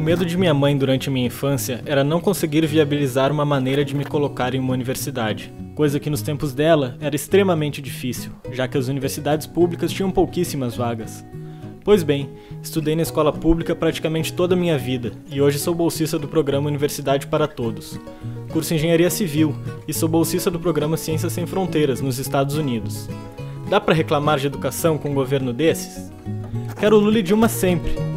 medo de minha mãe durante minha infância era não conseguir viabilizar uma maneira de me colocar em uma universidade, coisa que nos tempos dela era extremamente difícil, já que as universidades públicas tinham pouquíssimas vagas. Pois bem, estudei na escola pública praticamente toda a minha vida e hoje sou bolsista do programa Universidade para Todos. Curso Engenharia Civil e sou bolsista do programa Ciências Sem Fronteiras nos Estados Unidos. Dá pra reclamar de educação com um governo desses? Quero Lula e Dilma sempre,